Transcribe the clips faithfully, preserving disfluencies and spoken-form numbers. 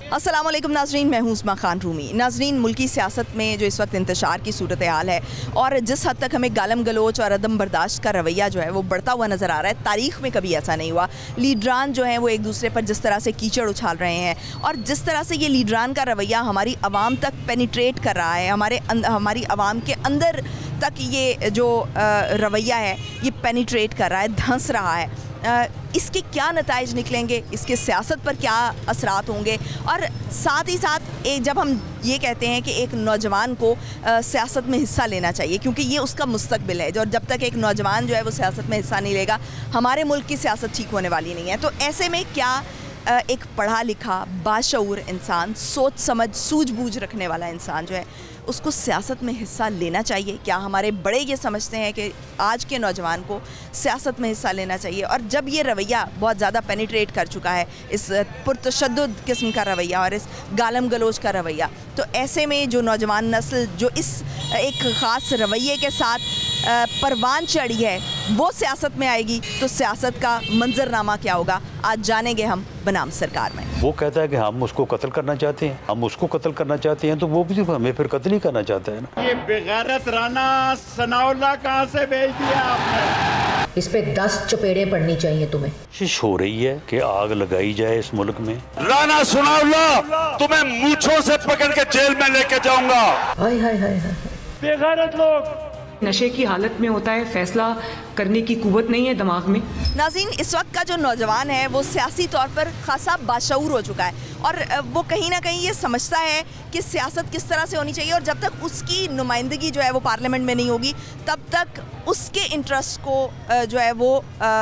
अस्सलाम वालेकुम नाज़रीन, मैं हूं उस्मा खान रूमी। नाज़रीन, मुल्की सियासत में जो इस वक्त इंतशार की सूरत हाल है और जिस हद तक हमें गालम गलोच और अदम बर्दाश्त का रवैया जो है वो बढ़ता हुआ नज़र आ रहा है, तारीख़ में कभी ऐसा नहीं हुआ। लीडरान जो हैं वो एक दूसरे पर जिस तरह से कीचड़ उछाल रहे हैं और जिस तरह से ये लीडरान का रवैया हमारी आवाम तक पेनिट्रेट कर रहा है, हमारे हमारी आवाम के अंदर तक ये जो रवैया है ये पेनिट्रेट कर रहा है, धंस रहा है। आ, इसके क्या नताइज निकलेंगे, इसके सियासत पर क्या असरात होंगे, और साथ ही साथ एक जब हम ये कहते हैं कि एक नौजवान को आ, सियासत में हिस्सा लेना चाहिए क्योंकि ये उसका मुस्तकबिल है, और जब तक एक नौजवान जो है वो सियासत में हिस्सा नहीं लेगा हमारे मुल्क की सियासत ठीक होने वाली नहीं है। तो ऐसे में क्या आ, एक पढ़ा लिखा बाशऊर इंसान, सोच समझ सूझबूझ रखने वाला इंसान जो है उसको सियासत में हिस्सा लेना चाहिए? क्या हमारे बड़े ये समझते हैं कि आज के नौजवान को सियासत में हिस्सा लेना चाहिए? और जब ये रवैया बहुत ज़्यादा पेनिट्रेट कर चुका है, इस पुरतशद्दुद किस्म का रवैया और इस गालम गलोच का रवैया, तो ऐसे में जो नौजवान नस्ल जो इस एक ख़ास रवैये के साथ परवान चढ़ी है वो सियासत में आएगी तो सियासत का मंजरनामा क्या होगा, आज जानेंगे हम बनाम सरकार में। वो कहता है कि हम उसको कत्ल करना चाहते हैं, हम उसको कत्ल करना चाहते हैं, तो वो भी हमें फिर कत्ल ही करना चाहता है ना। ये बेगैरत राना सनाउल्लाह कहाँ से भेज दिया आपने? इस पे दस चपेड़े पड़नी चाहिए तुम्हें। कोशिश हो रही है कि आग लगाई जाए इस मुल्क में। राना सनाउल्लाह तुम्हें मूंछों से पकड़ के जेल में लेके जाऊंगा। हाय हाय हाय हाय। बेगैरत लोग नशे की हालत में होता है, फैसला करने की कुव्वत नहीं है दिमाग में। नाज़रीन, इस वक्त का जो नौजवान है वो सियासी तौर पर खासा बाशऊर हो चुका है और वो कहीं ना कहीं ये समझता है कि सियासत किस तरह से होनी चाहिए, और जब तक उसकी नुमाइंदगी जो है वो पार्लियामेंट में नहीं होगी तब तक उसके इंटरेस्ट को जो है वो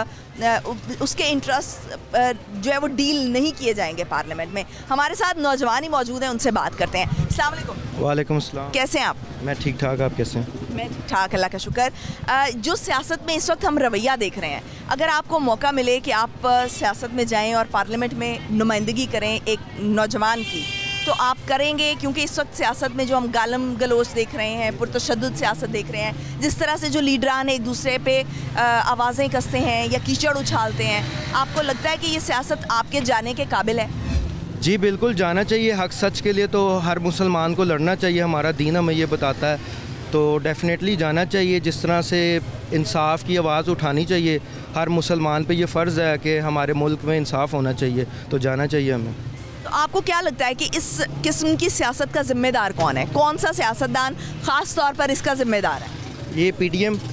उसके इंटरेस्ट जो है वो डील नहीं किए जाएंगे पार्लियामेंट में। हमारे साथ नौजवान ही मौजूद हैं, उनसे बात करते हैं। अस्सलाम वालेकुम। वालेकुम अस्सलाम। कैसे हैं आप? मैं ठीक ठाक, आप कैसे हैं? मैं ठीक ठाक, अल्लाह का शुक्र। जो सियासत में इस वक्त हम रवैया देख रहे हैं, अगर आपको मौका मिले कि आप सियासत में जाएं और पार्लियामेंट में नुमाइंदगी करें एक नौजवान की, तो आप करेंगे? क्योंकि इस वक्त सियासत में जो हम गालम गलोच देख रहे हैं, पुरतशद्दुद सियासत देख रहे हैं, जिस तरह से जो लीडरान एक दूसरे पे आवाज़ें कसते हैं या कीचड़ उछालते हैं, आपको लगता है कि ये सियासत आपके जाने के काबिल है? जी बिल्कुल, जाना चाहिए। हक सच के लिए तो हर मुसलमान को लड़ना चाहिए, हमारा दीन हमें ये बताता है, तो डेफ़िनेटली जाना चाहिए। जिस तरह से इंसाफ की आवाज़ उठानी चाहिए, हर मुसलमान पे ये फ़र्ज़ है कि हमारे मुल्क में इंसाफ होना चाहिए, तो जाना चाहिए हमें। तो आपको क्या लगता है कि इस किस्म की सियासत का ज़िम्मेदार कौन है? कौन सा सियासतदान ख़ास तौर पर इसका ज़िम्मेदार है? ये पी डी एम,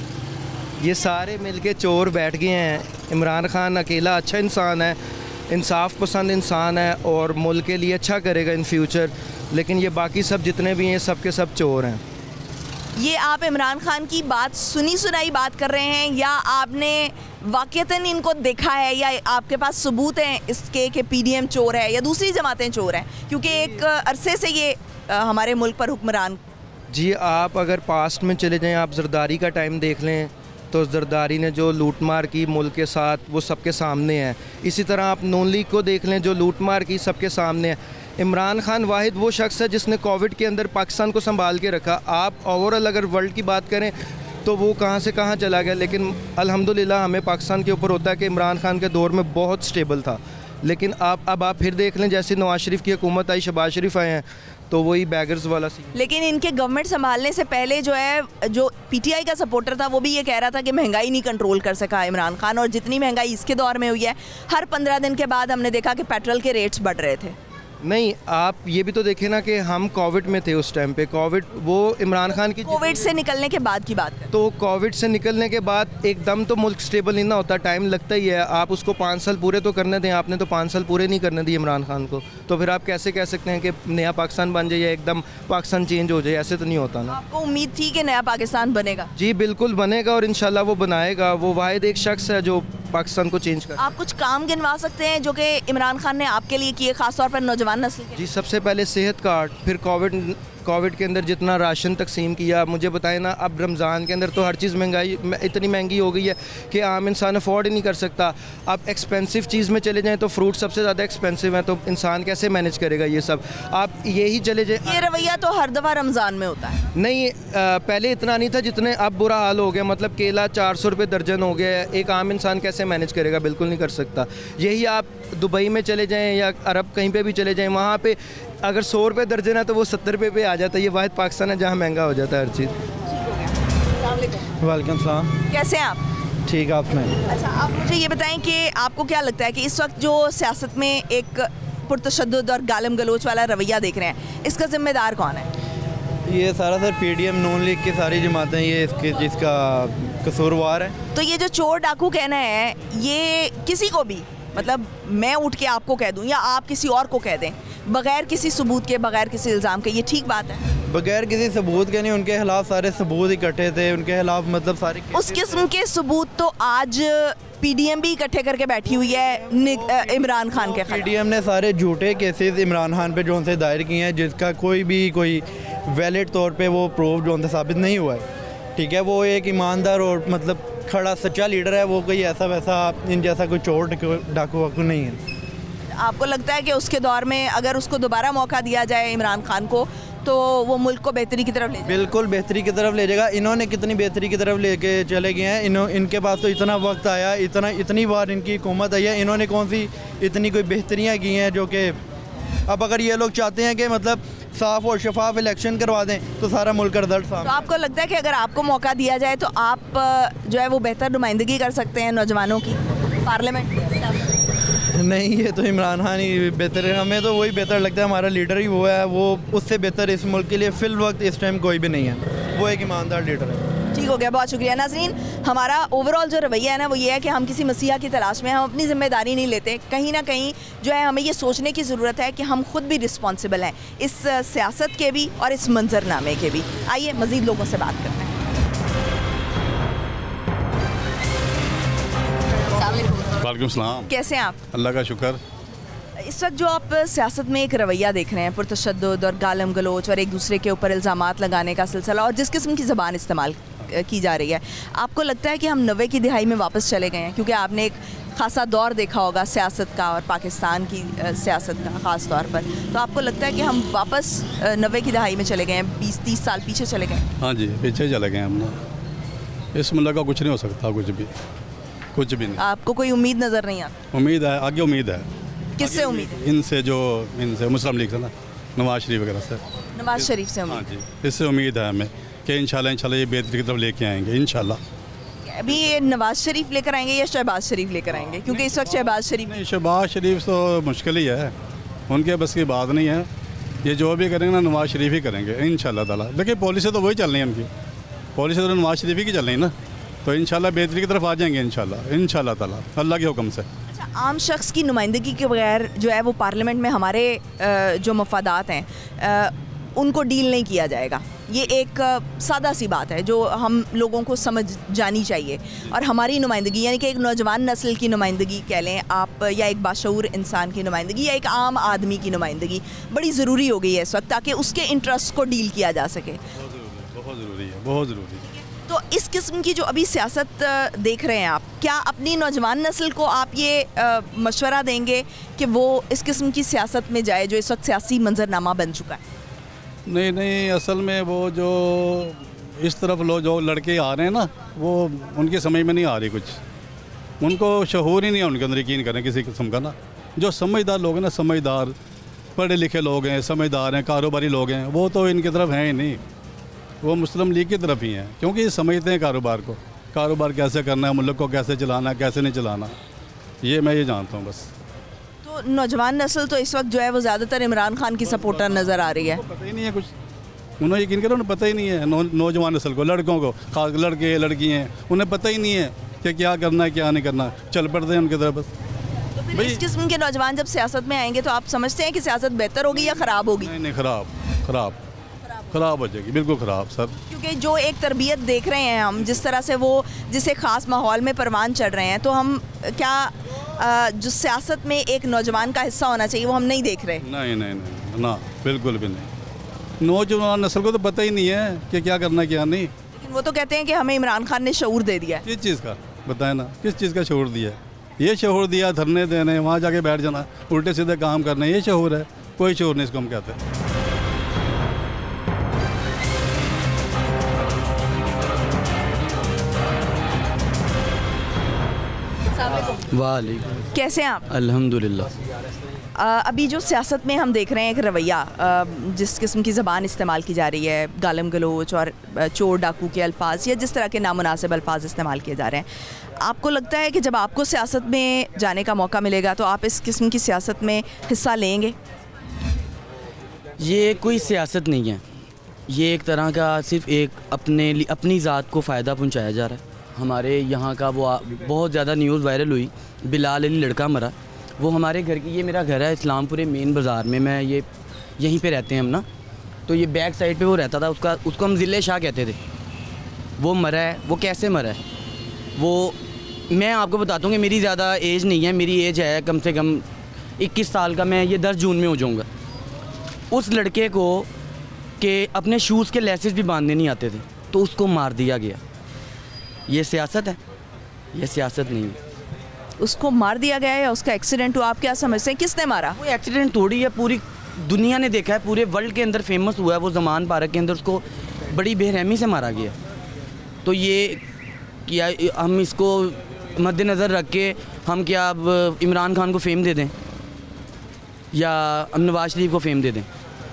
ये सारे मिल के चोर बैठ गए हैं। इमरान खान अकेला अच्छा इंसान है, इंसाफ पसंद इंसान है और मुल्क के लिए अच्छा करेगा इन फ्यूचर, लेकिन ये बाकी सब जितने भी हैं सब के सब चोर हैं। ये आप इमरान खान की बात सुनी सुनाई बात कर रहे हैं या आपने वाक़तन इनको देखा है, या आपके पास सबूत हैं इसके कि पी डी एम चोर है या दूसरी जमातें चोर हैं? क्योंकि एक अरसे से ये हमारे मुल्क पर हुक्मरान। जी, आप अगर पास्ट में चले जाएं, आप जरदारी का टाइम देख लें तो जरदारी ने जो लूट मार की मुल्क के साथ वो सबके सामने है। इसी तरह आप नून लीग को देख लें, जो लूट मार की सबके सामने है। इमरान खान वाहिद वो शख्स है जिसने कोविड के अंदर पाकिस्तान को संभाल के रखा। आप ओवरऑल अगर वर्ल्ड की बात करें तो वो कहाँ से कहाँ चला गया, लेकिन अल्हम्दुलिल्लाह हमें पाकिस्तान के ऊपर होता है कि इमरान खान के दौर में बहुत स्टेबल था। लेकिन आप अब आप फिर देख लें, जैसे नवाज शरीफ की हुकूमत आई, शहबाज शरीफ आए हैं, तो वही बैगर्स वाला सी। लेकिन इनके गवर्नमेंट संभालने से पहले जो है जो पीटीआई का सपोर्टर था वो भी ये कह रहा था कि महंगाई नहीं कंट्रोल कर सका इमरान खान, और जितनी महंगाई इसके दौर में हुई है, हर पंद्रह दिन के बाद हमने देखा कि पेट्रोल के रेट्स बढ़ रहे थे। नहीं, आप ये भी तो देखें ना कि हम कोविड में थे उस टाइम पे। कोविड वो इमरान खान की कोविड से निकलने के बाद की बात है, तो कोविड से निकलने के बाद एकदम तो मुल्क स्टेबल नहीं ना होता, टाइम लगता ही है। आप उसको पाँच साल पूरे तो करने दें, आपने तो पाँच साल पूरे नहीं करने दिए इमरान खान को, तो फिर आप कैसे कह सकते हैं कि नया पाकिस्तान बन जाए या एकदम पाकिस्तान चेंज हो जाए? ऐसे तो नहीं होता ना। आपको उम्मीद थी कि नया पाकिस्तान बनेगा? जी बिल्कुल बनेगा और इंशाल्लाह वो बनाएगा। वो वाहिद एक शख्स है जो पाकिस्तान को चेंज कर। आप कुछ काम गिनवा सकते हैं जो कि इमरान खान ने आपके लिए किए, खासतौर पर नौजवान नस्ल के? जी, सबसे पहले सेहत कार्ड, फिर कोविड कोविड के अंदर जितना राशन तकसीम किया, मुझे बताएं ना, अब रमज़ान के अंदर तो हर चीज़ महंगाई इतनी महंगी हो गई है कि आम इंसान अफोर्ड ही नहीं कर सकता। आप एक्सपेंसिव चीज़ में चले जाएँ तो फ्रूट सबसे ज़्यादा एक्सपेंसिव है, तो इंसान कैसे मैनेज करेगा ये सब। आप यही चले जाए, ये रवैया तो हर दफ़ा रमज़ान में होता है। नहीं, आ, पहले इतना नहीं था जितने अब बुरा हाल हो गया। मतलब केला चार सौ रुपये दर्जन हो गया है, एक आम इंसान कैसे मैनेज करेगा? बिल्कुल नहीं कर सकता। यही आप दुबई में चले जाएं या अरब कहीं पे भी चले जाएं, वहाँ पे अगर सौ रुपये दर्जन है तो वो सत्तर रुपये पे आ जाता है। ये वाहिद पाकिस्तान है जहाँ महंगा हो जाता है हर चीज़। वालेकुम सलाम। कैसे हैं आप? ठीक है, आप सुनाएं। अच्छा, आप मुझे ये बताएं कि आपको क्या लगता है कि इस वक्त जो सियासत में एक पुरतशद्दुद और गालम गलोच वाला रवैया देख रहे हैं, इसका जिम्मेदार कौन है? ये सारा सर पीडीएम नून लीग की सारी जमातें ये इसके जिसका कसूरवार है। तो ये जो चोर डाकू कहना है, ये किसी को भी, मतलब मैं उठ के आपको कह दूं या आप किसी और को कह दें, बगैर किसी सबूत के, बगैर किसी इल्ज़ाम के, ये ठीक बात है? बगैर किसी सबूत के नहीं, उनके खिलाफ सारे सबूत इकट्ठे थे, उनके खिलाफ मतलब सारे उस किस्म के सबूत तो आज पीडीएम भी इकट्ठे करके बैठी हुई है इमरान खान के खिलाफ। पीडीएम ने सारे झूठे केसेस इमरान खान पे जो उनसे दायर किए हैं, जिसका कोई भी कोई वैलिड तौर पे वो प्रूफ जो उनसे साबित नहीं हुआ है। ठीक है, वो एक ईमानदार और मतलब खड़ा सच्चा लीडर है, वो कोई ऐसा वैसा इन जैसा कोई चोर डाकू वाकू नहीं है। आपको लगता है कि उसके दौर में अगर उसको दोबारा मौका दिया जाए इमरान खान को, तो वो मुल्क को बेहतरी की तरफ ले जाएगा? बिल्कुल बेहतरी की तरफ ले जाएगा। इन्होंने कितनी बेहतरी की तरफ लेके चले गए हैं। इन्हों इनके पास तो इतना वक्त आया, इतना इतनी बार इनकी हुकूमत आई है, इन्होंने कौन सी इतनी कोई बेहतरियाँ की हैं जो कि अब अगर ये लोग चाहते हैं कि मतलब साफ़ और शफाफ इलेक्शन करवा दें तो सारा मुल्क का रिजल्ट सामने। तो आपको लगता है कि अगर आपको मौका दिया जाए तो आप जो है वो बेहतर नुमाइंदगी कर सकते हैं नौजवानों की पार्लियामेंट? नहीं, ये तो इमरान खान ही बेहतर है। हमें तो वही बेहतर लगता है, हमारा लीडर ही वो है। वो उससे बेहतर इस मुल्क के लिए फिल वक्त इस टाइम कोई भी नहीं है। वो एक ईमानदार लीडर है। ठीक हो गया, बहुत शुक्रिया। नाज़रीन, हमारा ओवरऑल जो रवैया है ना वो ये है कि हम किसी मसीहा की तलाश में, हम अपनी ज़िम्मेदारी नहीं लेते। कहीं ना कहीं जो है हमें ये सोचने की ज़रूरत है कि हम खुद भी रिस्पॉन्सिबल हैं इस सियासत के भी और इस मंजरनामे के भी। आइए मज़ीद लोगों से बात करते हैं। वालेकुम सलाम। कैसे हैं आप? अल्लाह का शुक्र। इस वक्त जो आप सियासत में एक रवैया देख रहे हैं, पुरतशद्दुद और गालम गलोच और एक दूसरे के ऊपर इल्ज़ामात लगाने का सिलसिला और जिस किस्म की ज़बान इस्तेमाल की जा रही है, आपको लगता है कि हम नब्बे की दिहाई में वापस चले गए हैं? क्योंकि आपने एक खासा दौर देखा होगा सियासत का और पाकिस्तान की सियासत का ख़ास तौर पर, तो आपको लगता है कि हम वापस नब्बे की दिहाई में चले गए हैं, बीस तीस साल पीछे चले गए? हाँ जी, पीछे चले गए हम। इस मुल्क का कुछ नहीं हो सकता, कुछ भी कुछ भी नहीं। आपको कोई उम्मीद नज़र नहीं आती? उम्मीद है, आगे उम्मीद है। किससे उम्मीद है? इनसे, जो इनसे मुस्लिम लीग से ना, नवाज शरीफ वगैरह से। नवाज शरीफ से उम्मीद? हाँ जी, इससे उम्मीद है हमें कि इंशाल्लाह इंशाल्लाह ये बेहतरी की तरफ लेके आएंगे इंशाल्लाह। अभी ये नवाज शरीफ लेकर आएंगे या शहबाज शरीफ लेकर आएंगे? क्योंकि इस वक्त शहबाज शरीफ नहीं, शहबाज शरीफ तो मुश्किल ही है, उनके बस की बात नहीं है। ये जो भी करेंगे ना नवाज शरीफ ही करेंगे इंशाल्लाह ताला। देखिए पॉलिसी तो वही चल रही है उनकी, पॉलिसी तो नवाज शरीफ ही की चल रही है ना, तो इंशाल्लाह बेहतरी की तरफ आ जाएंगे इंशाल्लाह इंशाल्लाह ताला, अल्लाह के हुक्म से। अच्छा, आम शख्स की नुमाइंदगी के बगैर जो है वो पार्लियामेंट में हमारे जो मफादात हैं उनको डील नहीं किया जाएगा। ये एक सादा सी बात है जो हम लोगों को समझ जानी चाहिए। और हमारी नुमाइंदगी यानी कि एक नौजवान नस्ल की नुमाइंदगी कह लें आप, या एक बाशऊर इंसान की नुमाइंदगी, या एक आम आदमी की नुमाइंदगी बड़ी ज़रूरी हो गई है इस वक्त, ताकि उसके इंटरेस्ट को डील किया जा सके। बहुत ज़रूरी है, बहुत ज़रूरी है। तो इस किस्म की जो अभी सियासत देख रहे हैं आप, क्या अपनी नौजवान नस्ल को आप ये मशवरा देंगे कि वो इस किस्म की सियासत में जाए जो इस वक्त सियासी मंजरनामा बन चुका है? नहीं नहीं, असल में वो जो इस तरफ लोग जो लड़के आ रहे हैं ना, वो उनकी समझ में नहीं आ रही, कुछ उनको शऊर ही नहीं है उनके अंदर यकीन करें किसी किस्म का ना। जो समझदार लोग हैं ना, समझदार पढ़े लिखे लोग हैं, समझदार हैं, कारोबारी लोग हैं, वो तो इनकी तरफ हैं ही नहीं, वो मुस्लिम लीग की तरफ ही हैं, क्योंकि ये समझते हैं कारोबार को, कारोबार कैसे करना है, मुल्क को कैसे चलाना है, कैसे नहीं चलाना, ये मैं ये जानता हूँ बस। तो नौजवान नस्ल तो इस वक्त जो है वो ज़्यादातर इमरान खान की सपोर्टर नज़र आ रही है। पता ही नहीं है कुछ, उन्हें यकीन करो उन्हें पता ही नहीं है। नौ, नौजवान नस्ल को, लड़कों को, खास लड़के लड़की हैं, उन्हें पता ही नहीं है कि क्या करना है क्या नहीं करना, चल पड़ते हैं उनकी तरफ बस। तो फिर इस किस्म के नौजवान जब सियासत में आएंगे तो आप समझते हैं कि सियासत बेहतर होगी या ख़राब होगी? नहीं नहीं, ख़राब ख़राब ख़राब हो जाएगी, बिल्कुल ख़राब सर। क्योंकि जो एक तरबियत देख रहे हैं हम, जिस तरह से वो जिस एक ख़ास माहौल में परवान चढ़ रहे हैं, तो हम क्या आ, जो सियासत में एक नौजवान का हिस्सा होना चाहिए वो हम नहीं देख रहे? नहीं नहीं नहीं ना, बिल्कुल भी नहीं। नौजवान नस्ल को तो पता ही नहीं है कि क्या करना क्या नहीं। लेकिन वो तो कहते हैं कि हमें इमरान खान ने शऊर दे दिया है। किस चीज़ का बताए ना, किस चीज़ का शऊर दिया है? ये शऊर दिया धरने देने, वहाँ जाके बैठ जाना, उल्टे सीधे काम करने, ये शऊर है? कोई शऊर नहीं इसको हम कहते हैं। वालेकुम। कैसे हैं आप? अल्हम्दुलिल्लाह। अ, अभी जो सियासत में हम देख रहे हैं एक रवैया, अ, जिस किस्म की ज़बान इस्तेमाल की जा रही है, गालम गलोच और अ, चोर डाकू के अल्फाज या जिस तरह के नामुनासिब अल्फाज इस्तेमाल किए जा रहे हैं, आपको लगता है कि जब आपको सियासत में जाने का मौका मिलेगा तो आप इस किस्म की सियासत में हिस्सा लेंगे? ये कोई सियासत नहीं है, ये एक तरह का सिर्फ एक अपने लिए अपनी ज़ात को फ़ायदा पहुंचाया जा रहा है। हमारे यहाँ का वो बहुत ज़्यादा न्यूज़ वायरल हुई, बिलाल अली लड़का मरा, वो हमारे घर की, ये मेरा घर है इस्लामपुरे मेन बाज़ार में, मैं ये यहीं पे रहते हैं हम ना, तो ये बैक साइड पे वो रहता था, उसका उसको हम ज़िले शाह कहते थे। वो मरा है, वो कैसे मरा है? वो मैं आपको बताता हूँ कि मेरी ज़्यादा एज नहीं है, मेरी एज है कम से कम इक्कीस साल का, मैं ये दस जून में हो जाऊँगा। उस लड़के को के अपने शूज़ के लेसेस भी बांधने नहीं आते थे, तो उसको मार दिया गया। ये सियासत है? ये सियासत नहीं है। उसको मार दिया गया या उसका एक्सीडेंट हुआ? आप क्या समझते हैं, किसने मारा? वो एक्सीडेंट थोड़ी है, पूरी दुनिया ने देखा है, पूरे वर्ल्ड के अंदर फेमस हुआ है वो ज़मान पार्क के अंदर, उसको बड़ी बेरहमी से मारा गया। तो ये क्या हम इसको मद्देनज़र रख के हम क्या अब इमरान खान को फेम दे दें या हम नवाज शरीफ को फेम दे दें?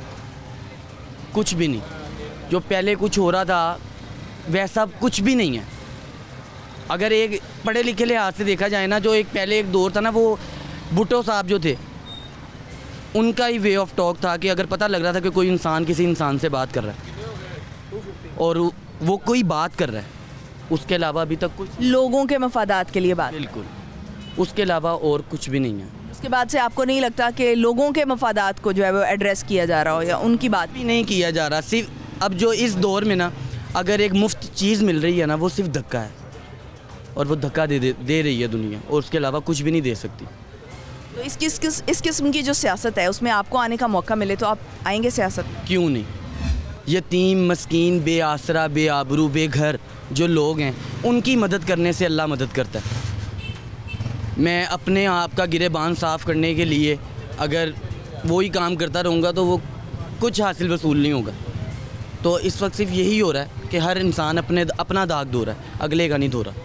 कुछ भी नहीं। जो पहले कुछ हो रहा था वैसा कुछ भी नहीं है। अगर एक पढ़े लिखे लिहाज से देखा जाए ना, जो एक पहले एक दौर था ना, वो भुट्टो साहब जो थे, उनका ही वे ऑफ टॉक था कि अगर पता लग रहा था कि कोई इंसान किसी इंसान से बात कर रहा है और वो कोई बात कर रहा है, उसके अलावा अभी तक कुछ लोगों के मफादात के लिए बात, बिल्कुल, उसके अलावा और कुछ भी नहीं है। उसके बाद से आपको नहीं लगता कि लोगों के मफादात को जो है वो एड्रेस किया जा रहा हो या उनकी बात भी नहीं किया जा रहा? सिर्फ अब जो इस दौर में ना, अगर एक मुफ्त चीज़ मिल रही है ना, वो सिर्फ धक्का है, और वो धक्का दे, दे दे रही है दुनिया, और उसके अलावा कुछ भी नहीं दे सकती। तो इस किस किस इस किस्म की जो सियासत है उसमें आपको आने का मौका मिले तो आप आएंगे सियासत? क्यों नहीं? यतीम, मस्कीन, बेआसरा, बेआबरू, बेघर जो लोग हैं, उनकी मदद करने से अल्लाह मदद करता है। मैं अपने आप का गिरेबान साफ़ करने के लिए अगर वही काम करता रहूँगा तो वो कुछ हासिल वसूल नहीं होगा। तो इस वक्त सिर्फ यही हो रहा है कि हर इंसान अपने अपना दाग धो रहा है, अगले का नहीं धो रहा।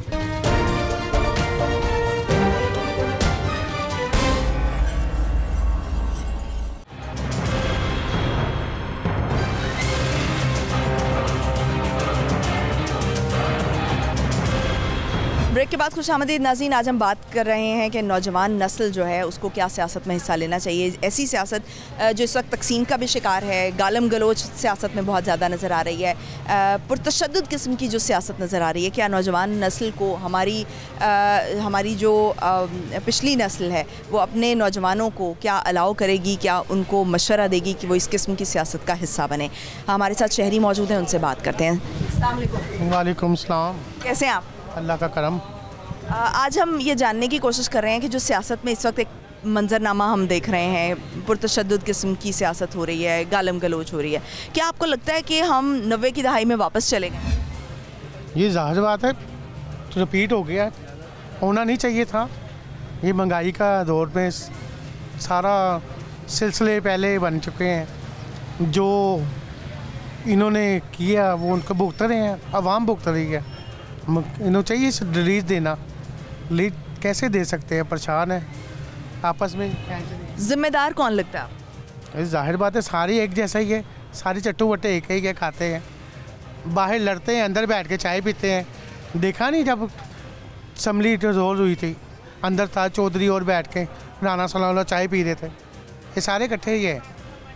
ब्रेक के बाद खुशामदीद नाज़रीन, आज हम बात कर रहे हैं कि नौजवान नस्ल जो है उसको क्या सियासत में हिस्सा लेना चाहिए। ऐसी सियासत जो इस वक्त तकसीम का भी शिकार है, गालम गलोच सियासत में बहुत ज़्यादा नज़र आ रही है, पुरतशद्दुद किस्म की जो सियासत नज़र आ रही है। क्या नौजवान नस्ल को हमारी आ, हमारी जो आ, पिछली नस्ल है वो अपने नौजवानों को क्या अलाउ करेगी, क्या उनको मशवरा देगी कि वो इस किस्म की सियासत का हिस्सा बने? हमारे साथ शहरी मौजूद हैं, उनसे बात करते हैं। अस्सलाम वालेकुम। वालेकुम सलाम। कैसे हैं आप? अल्लाह का करम। आज हम ये जानने की कोशिश कर रहे हैं कि जो सियासत में इस वक्त एक मंजरनामा हम देख रहे हैं, पुरतशद्दुद किस्म की सियासत हो रही है, गालम गलोच हो रही है, क्या आपको लगता है कि हम नब्बे की दहाई में वापस चले गए? ये ज़ाहिर बात है, तो रिपीट हो गया, होना नहीं चाहिए था। ये महंगाई का दौर में सारा सिलसिले पहले बन चुके हैं, जो इन्होंने किया वो उनको भुगत रहे हैं, आवाम भुगत रही है। इन्होंने चाहिए रिलीज देना, लीड कैसे दे सकते हैं? परेशान है आपस में। जिम्मेदार कौन लगता है आप? जाहिर बात है सारी एक जैसा ही है, सारी चट्टू बट्टे एक ही के खाते हैं, बाहर लड़ते हैं, अंदर बैठ के चाय पीते हैं। देखा नहीं जब असम्बली रिजोल्व हुई थी, अंदर था चौधरी और बैठ के राना सलाउल्लाह चाय पी रहे थे, ये सारे इकट्ठे ही है।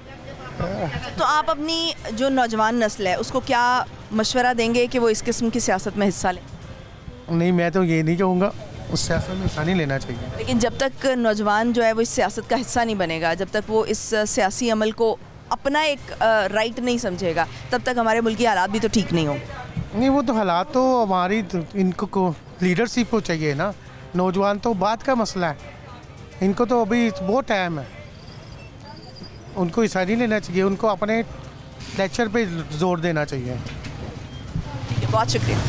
तो आप अपनी जो नौजवान नस्ल है उसको क्या मशवरा देंगे कि वो इस किस्म की सियासत में हिस्सा लें? नहीं, मैं तो ये नहीं कहूँगा, उस सियासत में हिस्सा नहीं लेना चाहिए। लेकिन जब तक नौजवान जो है वो इस सियासत का हिस्सा नहीं बनेगा, जब तक वो इस सियासी अमल को अपना एक राइट नहीं समझेगा, तब तक हमारे मुल्क की हालात भी तो ठीक नहीं होंगे। नहीं, वो तो हालात तो हमारी इनको को लीडरशिप को चाहिए ना, नौजवान तो बात का मसला है, इनको तो अभी बहुत टाइम है, उनको हिस्सा नहीं लेना चाहिए, उनको अपने लेक्चर पे जोर देना चाहिए। ठीक है, बहुत शुक्रिया।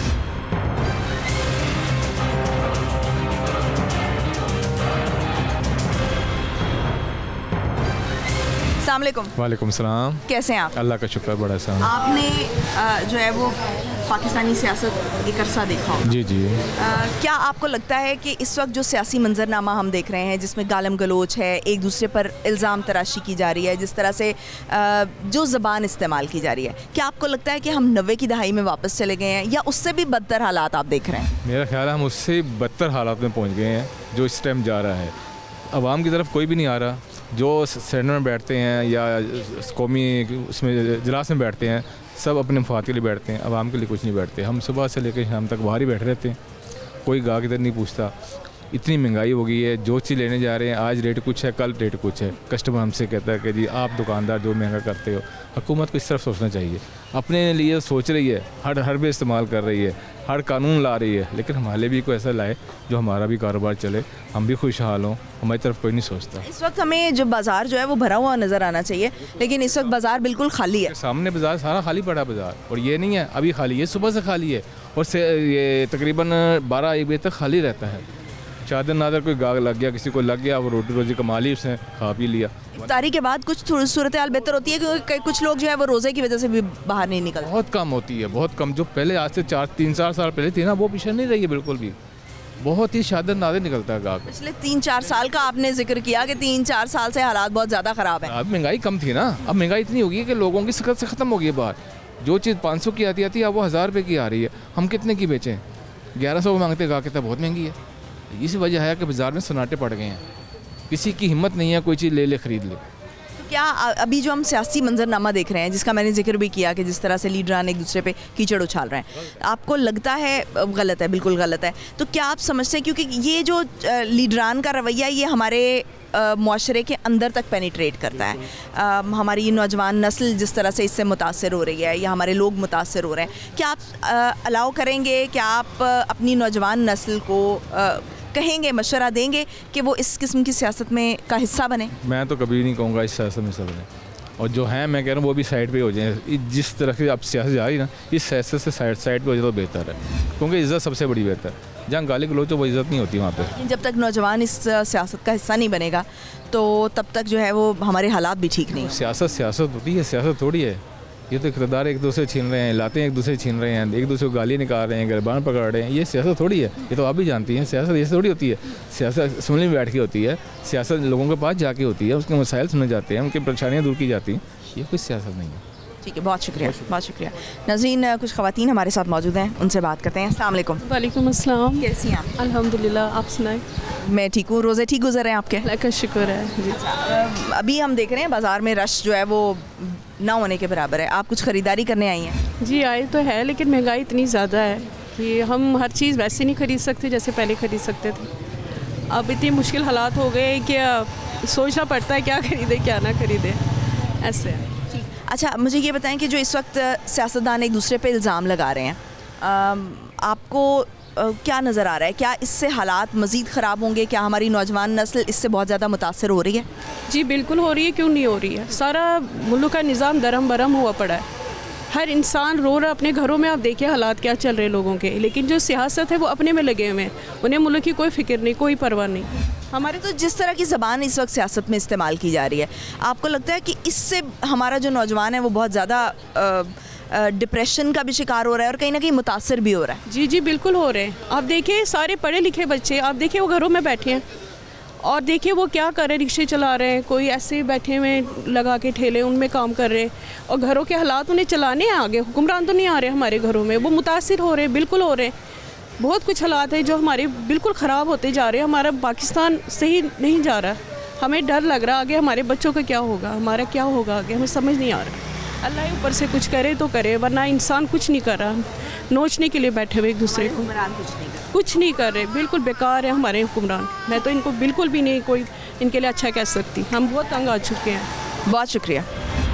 अस्सलाम वालेकुम। वालेकुम सलाम। कैसे हैं आप? अल्लाह का शुक्र, बड़ा सा। आपने आ, जो है वो पाकिस्तानी सियासत एक अरसा देखा होगा। जी जी। आ, क्या आपको लगता है कि इस वक्त जो सियासी मंजरनामा हम देख रहे हैं जिसमें गालम गलोच है, एक दूसरे पर इल्ज़ाम तराशी की जा रही है, जिस तरह से आ, जो ज़बान इस्तेमाल की जा रही है, क्या आपको लगता है कि हम नब्बे की दहाई में वापस चले गए हैं या उससे भी बदतर हालात आप देख रहे हैं? मेरा ख्याल है हम उससे बदतर हालात में पहुँच गए हैं जो इस टाइम जा रहा है। आवाम की तरफ कोई भी नहीं आ रहा। जो सेनेट में बैठते हैं या कौमी उसमें इजलास में बैठते हैं, सब अपने मफाद के लिए बैठते हैं, आवाम के लिए कुछ नहीं बैठते। हम सुबह से लेकर शाम तक बाहर ही बैठे रहते हैं, कोई गाहक इधर नहीं पूछता। इतनी महंगाई हो गई है, जो चीज़ लेने जा रहे हैं आज रेट कुछ है, कल रेट कुछ है। कस्टमर हमसे कहता है कि जी आप दुकानदार जो महंगा करते हो। हुकूमत को इस तरफ सोचना चाहिए, अपने लिए सोच रही है, हर हरबे इस्तेमाल कर रही है, हर कानून ला रही है, लेकिन हमारे भी कोई ऐसा लाए जो हमारा भी कारोबार चले, हम भी खुशहाल हों। हमारी तरफ कोई नहीं सोचता। इस वक्त हमें जो बाज़ार जो है वो भरा हुआ नज़र आना चाहिए, लेकिन इस वक्त बाज़ार बिल्कुल खाली है। सामने बाज़ार सारा खाली पड़ा बाज़ार, और ये नहीं है अभी खाली है, सुबह से खाली है और से ये तकरीबन बारह एक बजे तक खाली रहता है। चादर नादर कोई गाग लग गया, किसी को लग गया, वो रोटी रोजी कमा ली, उसने खा पी लिया। इफ्तारी के बाद कुछ थोड़ी सूरत हाल बेहतर होती है क्योंकि कुछ लोग जो है वो रोज़े की वजह से भी बाहर नहीं निकलते। बहुत कम होती है, बहुत कम। जो पहले आज से चार तीन चार साल पहले थी ना, वो पीछे नहीं रही है बिल्कुल भी। बहुत ही शादर नादर निकलता है गाहक। पिछले तीन चार साल का आपने जिक्र किया कि तीन चार साल से हालात बहुत ज़्यादा ख़राब है। अब महंगाई कम थी ना, अब महंगाई इतनी होगी कि लोगों की सकत से ख़त्म हो गई है बाहर। जो चीज़ पाँच सौ की आती आती है अब वो हज़ार रुपये की आ रही है। हम कितने की बेचें? ग्यारह सौ मांगते गाहक कहता बहुत महंगी है। इसी वजह है कि बाज़ार में सन्नाटे पड़ गए हैं, किसी की हिम्मत नहीं है कोई चीज़ ले ले ख़रीद ले। तो क्या अभी जो हम सियासी मंजरनामा देख रहे हैं, जिसका मैंने जिक्र भी किया कि जिस तरह से लीडरान एक दूसरे पे कीचड़ उछाल रहे हैं, आपको लगता है गलत है? बिल्कुल गलत है। तो क्या आप समझते हैं क्योंकि ये जो लीडरान का रवैया ये हमारे मुआशरे के अंदर तक पेनिट्रेट करता है, आ, हमारी नौजवान नस्ल जिस तरह से इससे मुतासर हो रही है या हमारे लोग मुतासर हो रहे हैं, क्या आप अलाउ करेंगे, क्या आप अपनी नौजवान नस्ल को आ, कहेंगे, मशवरा देंगे कि वो इस किस्म की सियासत में का हिस्सा बने? मैं तो कभी नहीं कहूँगा इस सियासत में हिस्सा बने, और जो हैं मैं कह रहा हूँ वो भी साइड पे हो जाए। जिस तरह से अब सियासत जा रही है ना, इस सियासत से साइड साइड पे हो जाए तो बेहतर है, क्योंकि इज़्ज़त सबसे बड़ी बेहतर है। जहाँ गाली गलौज हो वो इज़्ज़त नहीं होती वहाँ पे। लेकिन जब तक नौजवान इस सियासत का हिस्सा नहीं बनेगा तो तब तक जो है वो हमारे हालात भी ठीक नहीं। सियासत सियासत होती है, सियासत थोड़ी है। ये तो इक़्तिदार एक दूसरे छीन रहे हैं, लाते हैं एक दूसरे छीन रहे हैं, एक दूसरे को गाली निकाल रहे हैं, गिरबान पकड़ रहे हैं। ये सियासत थोड़ी है, ये तो आप भी जानती हैं। सियासत ये थोड़ी होती है। सियासत असम्बली में बैठ के होती है, सियासत लोगों के पास जाके होती है, उसके मसाइल सुने जाते हैं, उनकी परेशानियाँ दूर की जाती हैं। ये कोई सियासत नहीं है। ठीक है, बहुत शुक्रिया, बहुत शुक्रिया। नाज़रीन, कुछ ख़वातीन हमारे साथ मौजूद हैं, उनसे बात करते हैं। अस्सलाम वालेकुम। वालेकुम अस्सलाम। कैसी हैं आप? अल्हम्दुलिल्लाह, आप सुनाएं? मैं ठीक हूँ। रोज़े ठीक गुजर रहे हैं आपके? अल्लाह का शुक्र है जी। अभी हम देख रहे हैं बाज़ार में रश जो है वो ना होने के बराबर है। आप कुछ ख़रीदारी करने आई हैं? जी आए तो है, लेकिन महंगाई इतनी ज़्यादा है कि हम हर चीज़ वैसे नहीं ख़रीद सकते जैसे पहले ख़रीद सकते थे। अब इतनी मुश्किल हालात हो गए कि सोचना पड़ता है क्या ख़रीदे क्या ना ख़रीदे, ऐसे। अच्छा, मुझे ये बताएं कि जो इस वक्त सियासतदान एक दूसरे पे इल्ज़ाम लगा रहे हैं, आपको क्या नज़र आ रहा है? क्या इससे हालात मज़ीद ख़राब होंगे? क्या हमारी नौजवान नस्ल इससे बहुत ज़्यादा मुतासर हो रही है? जी बिल्कुल हो रही है, क्यों नहीं हो रही है। सारा मुल्क का निज़ाम दरम बरम हुआ पड़ा है, हर इंसान रो रहा है अपने घरों में। आप देखिए हालात क्या चल रहे हैं लोगों के, लेकिन जो सियासत है वो अपने में लगे हुए हैं, उन्हें मुल्क की कोई फ़िक्र नहीं, कोई परवाह नहीं। हमारे तो जिस तरह की ज़बान इस वक्त सियासत में इस्तेमाल की जा रही है, आपको लगता है कि इससे हमारा जो नौजवान है वो बहुत ज़्यादा डिप्रेशन का भी शिकार हो रहा है और कहीं ना कहीं मुतासर भी हो रहा है? जी जी बिल्कुल हो रहे हैं। आप देखिए सारे पढ़े लिखे बच्चे, आप देखिए वो घरों में बैठे हैं और देखिए वो क्या कर रहे हैं, रिक्शे चला रहे हैं, कोई ऐसे बैठे हुए लगा के ठेले उनमें काम कर रहे हैं, और घरों के हालात उन्हें चलाने हैं आगे। हुक्मरान तो नहीं आ रहे हमारे घरों में, वो मुतासर हो रहे हैं, बिल्कुल हो रहे हैं। बहुत कुछ हालात है जो हमारे बिल्कुल ख़राब होते जा रहे हैं। हमारा पाकिस्तान सही नहीं जा रहा, हमें डर लग रहा आगे हमारे बच्चों का क्या होगा, हमारा क्या होगा आगे, हमें समझ नहीं आ रहा। अल्लाह ऊपर से कुछ करे तो करे, वरना इंसान कुछ नहीं कर रहा। नोचने के लिए बैठे हुए एक दूसरे को, कुछ नहीं कर रहे, बिल्कुल बेकार है हमारे हुक्मरान। मैं तो इनको बिल्कुल भी नहीं कोई इनके लिए अच्छा कह सकती, हम बहुत तंग आ चुके हैं। बहुत शुक्रिया।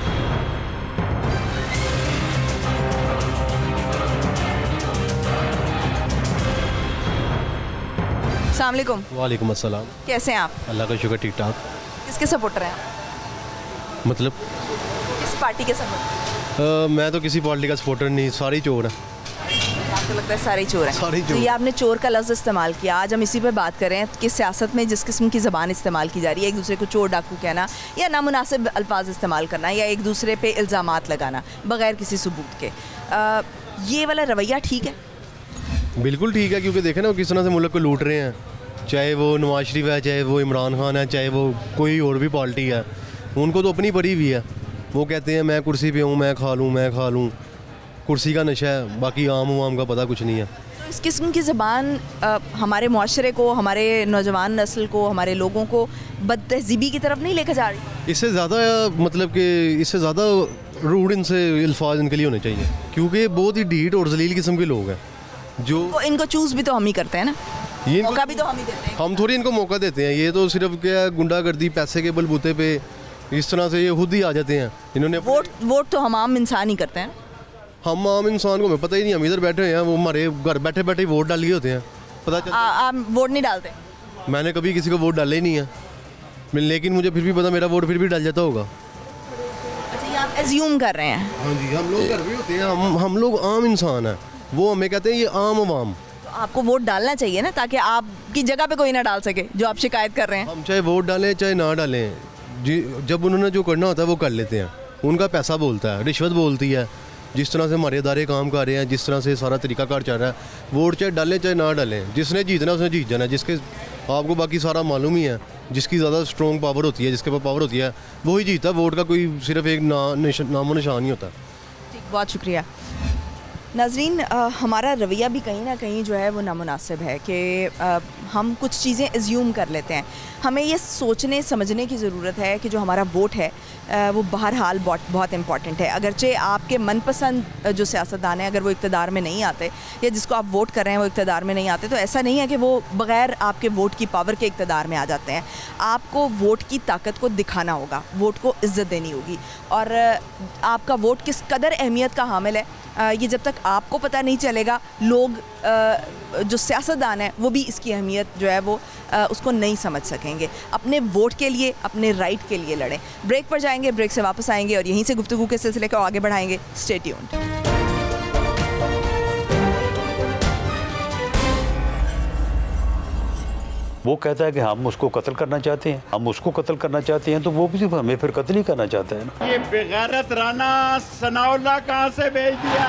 अस्सलाम वालेकुम। वालेकुम अस्सलाम। कैसे हैं आप? अल्लाह का शुक्र, ठीक ठाक। किसके सपोर्टर हैं आप? मतलब किसके पार्टी के संबंध? मैं तो किसी पार्टी का सपोर्टर नहीं, सारे चोर हैं। आपको लगता है सारे चोर हैं? सारे तो चोर। ये आपने चोर का लफ्ज़ इस्तेमाल किया, आज हम इसी पे बात करें कि सियासत में जिस किस्म की ज़बान इस्तेमाल की जा रही है, एक दूसरे को चोर डाकू कहना या नामुनासिब अल्फाज इस्तेमाल करना या एक दूसरे पे इल्ज़ामात लगाना बग़ैर किसी सबूत के, आ, ये वाला रवैया ठीक है? बिल्कुल ठीक है, क्योंकि देखें ना वो किस तरह से मुल्क को लूट रहे हैं, चाहे वो नवाज शरीफ है, चाहे वो इमरान खान है, चाहे वो कोई और भी पार्टी है, उनको तो अपनी पड़ी हुई है। वो कहते हैं मैं कुर्सी पे हूँ, मैं खा लूँ मैं खा लूँ, कुर्सी का नशा है, बाकी आम वाम का पता कुछ नहीं है। तो इस किस्म की ज़बान हमारे माशरे को, हमारे नौजवान नस्ल को, हमारे लोगों को बदतहजीबी की तरफ नहीं लेकर जा रही? इससे ज़्यादा मतलब कि इससे ज़्यादा रूड इनसे अल्फाज इनके लिए होने चाहिए, क्योंकि बहुत ही ढीठ और जलील किस्म के लोग हैं जो तो इनको चूज़ भी तो हम ही करते हैं ना, ये मौका भी तो हम ही देते हैं। हम थोड़ी इनको मौका देते हैं, ये तो सिर्फ क्या गुंडागर्दी पैसे के बलबूते पे इस तरह से ये खुद ही आ जाते हैं। इन्होंने वोट वोट तो हम आम इंसान ही करते हैं। हम आम इंसान को हमें पता ही नहीं, हम इधर बैठे हैं, वो हमारे घर बैठे बैठे वोट डाल लिए होते हैं, पता चलता है। आप वोट नहीं डालते? मैंने कभी किसी को वोट डाले ही नहीं है, लेकिन मुझे फिर भी पता मेरा वोट फिर भी डाल जाता होगा। अच्छा, ये आप एज्यूम कर रहे हैं? हाँ जी, हम लोग घर भी होते हैं, हम हम लोग आम इंसान हैं, वो हमें कहते हैं ये आम अवाम। तो आपको वोट डालना चाहिए ना, ताकि आपकी जगह पे कोई ना डाल सके जो आप शिकायत कर रहे हैं। हम चाहे वोट डालें चाहे ना डालें, जी जब उन्होंने जो करना होता है वो कर लेते हैं, उनका पैसा बोलता है, रिश्वत बोलती है। जिस तरह से हमारे इदारे काम कर रहे हैं, जिस तरह से सारा तरीकाकार चल रहा है, वोट चाहे डालें चाहे ना डालें, जिसने जीतना उसने जीत जाना है। जिसके आपको बाकी सारा मालूम ही है, जिसकी ज़्यादा स्ट्रॉन्ग पावर होती है, जिसके पास पावर होती है वही जीता। वोट का कोई सिर्फ एक ना नामो निशान ही होता। ठीक, बहुत शुक्रिया। नाज़रीन, हमारा रवैया भी कहीं ना कहीं जो है वो नामुनासिब है कि आ, हम कुछ चीज़ें एज्यूम कर लेते हैं। हमें ये सोचने समझने की ज़रूरत है कि जो हमारा वोट है आ, वो बहरहाल बहुत बहुत इम्पॉर्टेंट है। अगरचे आपके मनपसंद जो सियासतदान हैं अगर वो इक़्तिदार में नहीं आते या जिसको आप वोट कर रहे हैं वो इक़्तिदार में नहीं आते, तो ऐसा नहीं है कि वो बग़ैर आपके वोट की पावर के इक़्तिदार में आ जाते हैं। आपको वोट की ताकत को दिखाना होगा, वोट को इज़्ज़त देनी होगी, और आपका वोट किस कदर अहमियत का हामिल है ये जब तक आपको पता नहीं चलेगा, लोग जो सियासतदान हैं वो भी इसकी अहमियत जो है वो उसको नहीं समझ सकेंगे। अपने वोट के लिए, अपने राइट के लिए लड़ें। ब्रेक पर जाएंगे, ब्रेक से वापस आएंगे और यहीं से गुफ्तगू के सिलसिले को आगे बढ़ाएंगे। Stay tuned. वो कहता है कि हम उसको कत्ल करना चाहते हैं, हम उसको कत्ल करना चाहते हैं, तो वो भी हमें फिर कत्ल ही करना चाहता है ना। ये बेगैरत राना सनाउल्लाह कहाँ से भेज दिया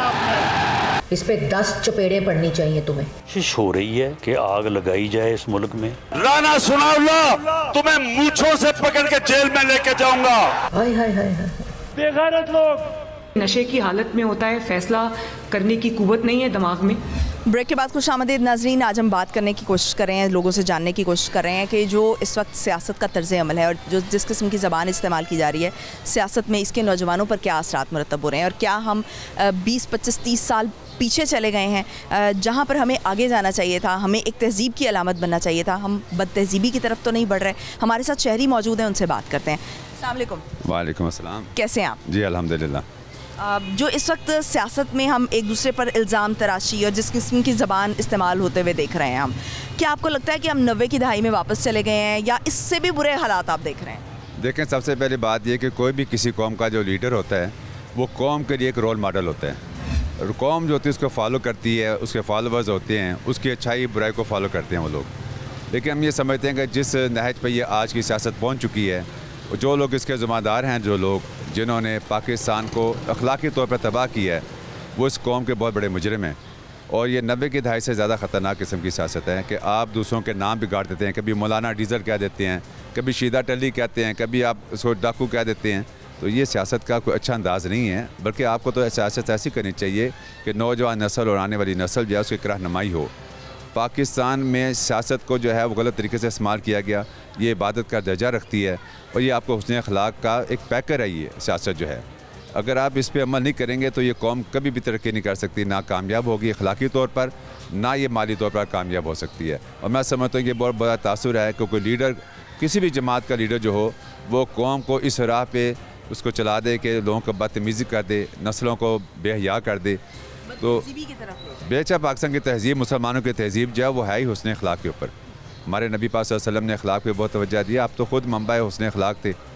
आपने? इस पे दस चपेड़े पड़नी चाहिए तुम्हें। कोशिश हो रही है कि आग लगाई जाए इस मुल्क में। राना सनाउल्लाह, तुम्हें मूंछों से पकड़ के जेल में लेके जाऊंगा। हाय हाय हाय हाय। बेगैरत लोग। नशे की हालत में होता है, फैसला करने की कुव्वत नहीं है दिमाग में। ब्रेक के बाद खुश आमदीद नाजरीन। आज हम बात करने की कोशिश कर रहे हैं, लोगों से जानने की कोशिश कर रहे हैं कि जो इस वक्त सियासत का तर्ज़ अमल है और जो जिस किस्म की ज़बान इस्तेमाल की जा रही है सियासत में, इसके नौजवानों पर क्या असरात मुरतब हो रहे हैं और क्या हम बीस पच्चीस तीस साल पीछे चले गए हैं जहाँ पर हमें आगे जाना चाहिए था, हमें एक तहज़ीब की अलामत बनना चाहिए था। हम बद तहज़ीबी की तरफ तो नहीं बढ़ रहे। हमारे साथ शहरी मौजूद हैं, उनसे बात करते हैं। अस्सलाम वालेकुम। वालेकुम अस्सलाम। कैसे हैं आप? जी अल्हम्दुलिल्लाह। जो इस वक्त सियासत में हम एक दूसरे पर इल्ज़ाम तराशी और जिस किस्म की ज़बान इस्तेमाल होते हुए देख रहे हैं, हम क्या आपको लगता है कि हम नब्बे की दहाई में वापस चले गए हैं या इससे भी बुरे हालात आप देख रहे हैं? देखें, सबसे पहली बात यह कि कोई भी किसी कौम का जो लीडर होता है वो कौम के लिए एक रोल मॉडल होता है। और कौम जो होती है उसको फॉलो करती है, उसके फॉलोवर्स होते हैं, उसकी अच्छाई बुराई को फॉलो करते हैं वो लोग। लेकिन हम ये समझते हैं कि जिस नहज पर ये आज की सियासत पहुँच चुकी है, जो लोग इसके ज़िम्मेदार हैं, जो लोग जिन्होंने पाकिस्तान को अखलाकी तौर पर तबाह किया है, वो इस कौम के बहुत बड़े मुजरिम हैं। और ये नब्बे की दहाई से ज़्यादा ख़तरनाक किस्म की सियासत है कि आप दूसरों के नाम बिगाड़ देते हैं। कभी मौलाना डीजल कह देते हैं, कभी शीदा टली कहते हैं, कभी आप उसको डाकू कह देते हैं। तो ये सियासत का कोई अच्छा अंदाज़ नहीं है, बल्कि आपको तो सियासत ऐसी करनी चाहिए कि नौजवान नस्ल और आने वाली नस्ल जो है उसकी रहनुमाई हो। पाकिस्तान में सियासत को जो है वो गलत तरीके से इस्तेमाल किया गया, ये इबादत का दर्जा रखती है और ये आपको हुस्न अखलाक का एक पैकर है। ये सियासत जो है, अगर आप इस पर अमल नहीं करेंगे तो ये कौम कभी भी तरक्की नहीं कर सकती, ना कामयाब होगी अखलाकी तौर पर, ना ये माली तौर पर कामयाब हो सकती है। और मैं समझता हूँ कि बहुत बड़ा तासुर है कि कोई लीडर, किसी भी जमात का लीडर जो हो, वो कौम को इस राह पे उसको चला दे कि लोगों को बदतमीज़ी कर दे, नस्लों को बेहया कर दे। तो बेचा पाकिस्तान की तहज़ीब, मुसलमानों की तहज़ीब जो है वो है ही हुस्न अखलाक के ऊपर। हमारे नबी पाक सल्लल्लाहु अलैहि वसल्लम ने अखलाक पे बहुत तवज्जो दी। आप तो ख़ुद मंबा हुस्न अखलाक थे,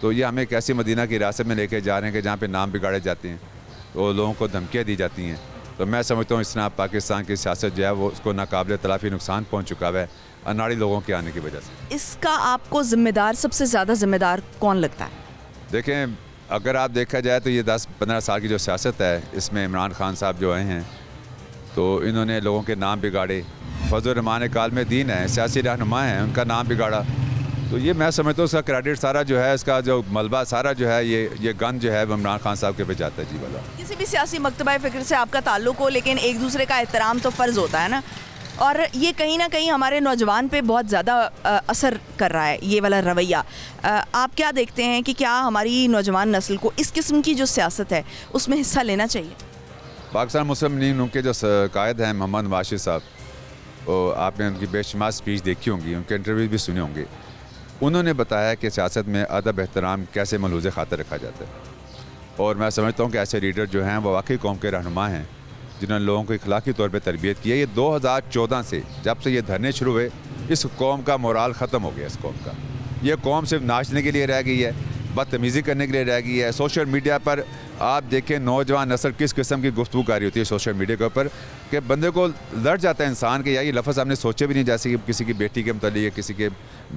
तो ये हमें एक ऐसी मदीना की रास्ते में लेके जा रहे हैं कि जहाँ पे नाम बिगाड़े जाते हैं, तो लोगों को धमकियाँ दी जाती हैं। तो मैं समझता हूँ इस तरह पाकिस्तान की सियासत जो है वो उसको नाकाबिल तलाफ़ी नुकसान पहुँच चुका है अनाड़ी लोगों के आने की वजह से। इसका आपको ज़िम्मेदार, सबसे ज़्यादा ज़िम्मेदार कौन लगता है? देखें, अगर आप देखा जाए तो ये दस पंद्रह साल की जो सियासत है, इसमें इमरान खान साहब जो आए हैं तो इन्होंने लोगों के नाम बिगाड़े। फजल रहमान काल में दीन है, सियासी रहनुमा हैं, उनका नाम बिगाड़ा। तो ये मैं समझता हूँ उसका क्रेडिट सारा जो है, इसका जो मलबा सारा जो है, ये ये गन जो है वो इमरान खान साहब के पे जाता है। जी वाला किसी भी सियासी मकतबा फ़िक्र से आपका ताल्लुक़ हो, लेकिन एक दूसरे का एहतराम तो फ़र्ज़ होता है ना, और ये कहीं ना कहीं हमारे नौजवान पे बहुत ज़्यादा असर कर रहा है ये वाला रवैया। आप क्या देखते हैं कि क्या हमारी नौजवान नस्ल को इस किस्म की जो सियासत है उसमें हिस्सा लेना चाहिए? पाकिस्तान मुस्लिम लीग उनके जो कायद हैं मोहम्मद नवाज साहब, वो आपने उनकी बेशुमार स्पीच देखी होंगी, उनके इंटरव्यू भी सुने होंगे। उन्होंने बताया कि सियासत में अदब एहतराम कैसे मलूज़ खातर रखा जाता है। और मैं समझता हूँ कि ऐसे लीडर जो हैं वो वाकई कौम के रहनुमा हैं, जिन्होंने लोगों को इखलाकी तौर पे तरबियत की है। ये दो हज़ार चौदह से जब से ये धरने शुरू हुए, इस कौम का मोराल ख़त्म हो गया। इस कौम का ये कौम सिर्फ नाचने के लिए रह गई है, बदतमीज़ी करने के लिए रह गई है। सोशल मीडिया पर आप देखें नौजवान नस्ल किस किस्म की गुफ्तगू कर रही होती है सोशल मीडिया के ऊपर, कि बंदे को लड़ जाता है इंसान के, या ये लफ्ज़ आपने सोचे भी नहीं, जैसे कि किसी की बेटी के मतलब या किसी के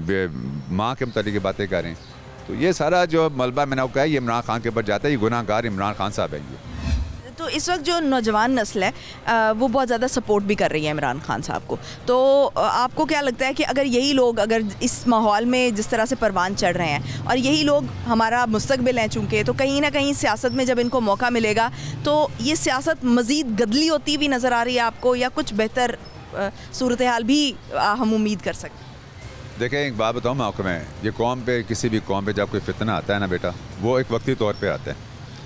माँ के मतलब की बातें करें। तो ये सारा जो मलबा मैंने आपको कहा ये इमरान खान के ऊपर जाता है, ये गुनाहगार इमरान खान साहब है। ये तो इस वक्त जो नौजवान नस्ल है वो बहुत ज़्यादा सपोर्ट भी कर रही है इमरान खान साहब को। तो आपको क्या लगता है कि अगर यही लोग, अगर इस माहौल में जिस तरह से परवान चढ़ रहे हैं और यही लोग हमारा मुस्तकबिल हैं चूँकि, तो कहीं ना कहीं सियासत में जब इनको मौका मिलेगा तो ये सियासत मज़ीद गदली होती हुई नज़र आ रही है आपको, या कुछ बेहतर सूरत हाल भी हम उम्मीद कर सकते हैं? देखें, एक बात बताऊँ मैं आपको, मैं ये कौम पे, किसी भी कौम पे जब कोई फितना आता है ना बेटा, वो एक वक्ती तौर पे आता है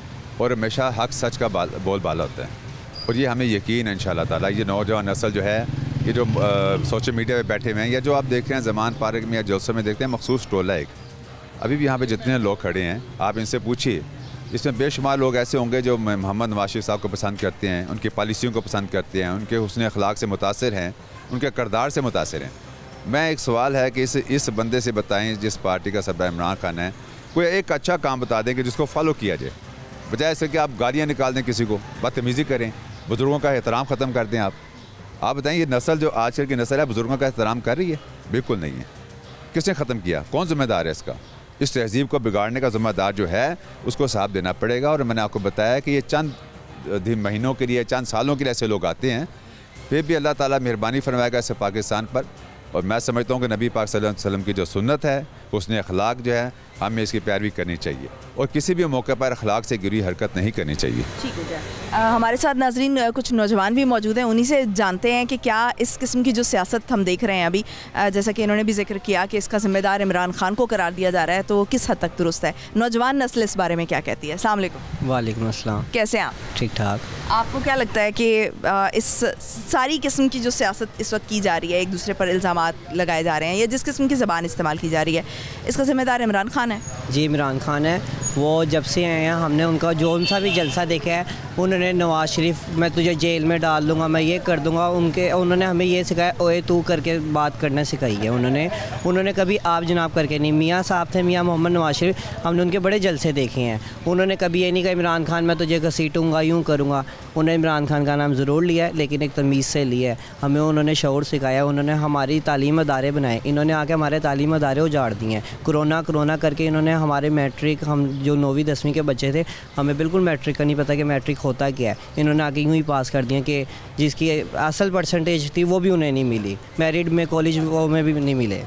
और हमेशा हक सच का बोल बाला होता है। और ये हमें यकीन है इंशाल्लाह ताला, ये नौजवान नस्ल जो है, ये जो सोशल मीडिया पे बैठे हुए हैं, या जो आप देख रहे हैं ज़मान पार्क में या जलसों में देखते हैं, मखसूस टोला एक अभी भी यहाँ पे जितने लोग खड़े हैं, आप इनसे पूछिए, इसमें बेशुमार लोग ऐसे होंगे जो मोहम्मद नवाज साहब को पसंद करते हैं, उनकी पॉलिसियों को पसंद करते हैं, उनके हुस्न अखलाक से मुतासिर हैं, उनके किरदार से मुतासिर हैं। मैं एक सवाल है कि इस इस बंदे से बताएं जिस पार्टी का सदर इमरान खान है, कोई एक अच्छा काम बता दें कि जिसको फॉलो किया जाए, बजाय ऐसे कि आप गालियाँ निकाल दें, किसी को बदतमीज़ी करें, बुज़ुर्गों का एहतराम ख़त्म कर दें। आप आप बताएं, ये नस्ल जो आजकल की नस्ल है बुज़ुर्गों का एहतराम कर रही है? बिल्कुल नहीं है। किसने ख़त्म किया? कौन ज़िम्मेदार है इसका? इस तहज़ीब को बिगाड़ने का ज़िम्मेदार जो है उसको साथ देना पड़ेगा। और मैंने आपको बताया कि ये चंद महीनों के लिए, चंद सालों के लिए ऐसे लोग आते हैं, फिर भी अल्लाह ताला मेहरबानी फरमाएगा इससे पाकिस्तान पर। और मैं समझता हूँ कि नबी पाक सल्लल्लाहु अलैहि वसल्लम की जो सुन्नत है, उसने अखलाक जो है, हमें इसकी पैरवी करनी चाहिए और किसी भी मौके पर अखलाक से गिरी हरकत नहीं करनी चाहिए। ठीक हो गया। हमारे साथ नाजरीन कुछ नौजवान भी मौजूद हैं, उन्हीं से जानते हैं कि क्या इस किस्म की जो सियासत हम देख रहे हैं अभी, जैसा कि इन्होंने भी जिक्र किया कि इसका ज़िम्मेदार इमरान खान को करार दिया जा रहा है, तो किस हद तक दुरुस्त है? नौजवान नस्ल इस बारे में क्या कहती है? अस्सलाम वालेकुम। वालेकुम अस्सलाम। कैसे हैं आप? ठीक ठाक। आपको क्या लगता है कि इस सारी किस्म की जो सियासत इस वक्त की जा रही है, एक दूसरे पर इल्ज़ामात लगाए जा रहे हैं, या जिस किस्म की ज़बान इस्तेमाल की जा रही है, इसका ज़िम्मेदार इमरान खान है? जी, इमरान खान है। वो जब से आए हैं हमने उनका जो सा भी जलसा देखा है, उन्होंने नवाज शरीफ मैं तुझे जेल में डाल दूंगा, मैं ये कर दूंगा, उनके उन्होंने हमें ये सिखाया, ओए तू करके बात करना सिखाई है उन्होंने उन्होंने कभी आप जनाब करके नहीं। मियाँ साहब थे, मियाँ मोहम्मद नवाज शरीफ, हमने उनके बड़े जलसे देखे हैं। उन्होंने कभी ये नहीं कहा इमरान खान मैं तुझे घसीटूँगा, यूँ करूँगा। उन्होंने इमरान खान का नाम ज़रूर लिया है, लेकिन एक तमीज़ से लिया है। हमें उन्होंने शऊर सिखाया, उन्होंने हमारी तालीम अदारे बनाए, इन्होंने आके हमारे तालीम अदारे उजाड़ दिए हैं। कोरोना कोरोना करके इन्होंने हमारे मैट्रिक, हम जो नौवीं दसवीं के बच्चे थे, हमें बिल्कुल मैट्रिक का नहीं पता कि मैट्रिक होता क्या है, इन्होंने आगे यूँ ही पास कर दिया कि जिसकी असल परसेंटेज थी वो भी उन्हें नहीं मिली, मेरिट में कॉलेज वो में भी नहीं मिले।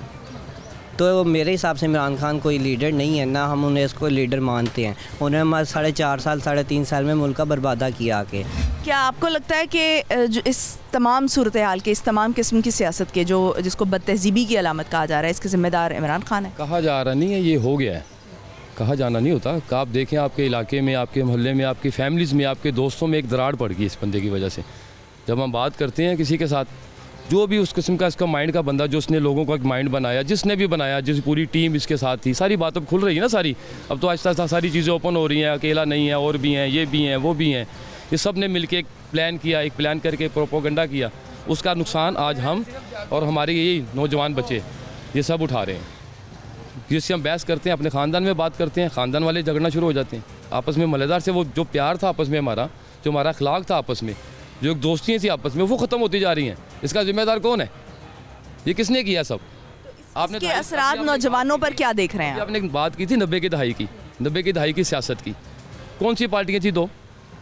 तो मेरे हिसाब से इमरान खान कोई लीडर नहीं है, ना हम उन्हें इसको लीडर मानते हैं। उन्हें हमारे साढ़े चार साल साढ़े तीन साल में मुल्क का बर्बादा किया आके। क्या आपको लगता है कि जो इस तमाम सूरत हाल के, इस तमाम किस्म की सियासत के, जो जिसको बदतहजीबी की अलामत कहा जा रहा है, इसके ज़िम्मेदार इमरान खान है? कहा जा रहा नहीं है, ये हो गया है, कहा जाना नहीं होता। आप देखें आपके इलाके में, आपके मोहल्ले में, आपकी फैमिलीज़ में, आपके दोस्तों में एक दरार पड़ गई इस बंदे की वजह से। जब हम बात करते हैं किसी के साथ, जो भी उस किस्म का इसका माइंड का बंदा, जो उसने लोगों का एक माइंड बनाया, जिसने भी बनाया, जिस पूरी टीम इसके साथ थी, सारी बात अब खुल रही है ना सारी। अब तो आहिस्ता आहिस्ता सारी चीज़ें ओपन हो रही हैं, अकेला नहीं है, और भी हैं, ये भी हैं, वो भी हैं। ये सब ने मिल के एक प्लान किया, एक प्लान करके प्रोपोगंडा किया, उसका नुकसान आज हम और हमारे यही नौजवान बच्चे ये सब उठा रहे हैं। जिससे हम बहस करते हैं, अपने ख़ानदान में बात करते हैं, ख़ानदान वाले झगड़ना शुरू हो जाते हैं आपस में। मलेदार से वो जो प्यार था आपस में हमारा, जो हमारा अखलाक था आपस में, जो एक दोस्तियाँ थी आपस में, वो ख़त्म होती जा रही हैं। इसका जिम्मेदार कौन है? ये किसने किया सब? आपने इसके असरात नौजवानों पर क्या देख रहे हैं? आपने एक बात की थी नब्बे की दहाई की, नब्बे की दहाई की सियासत की। कौन सी पार्टियाँ थी? दो,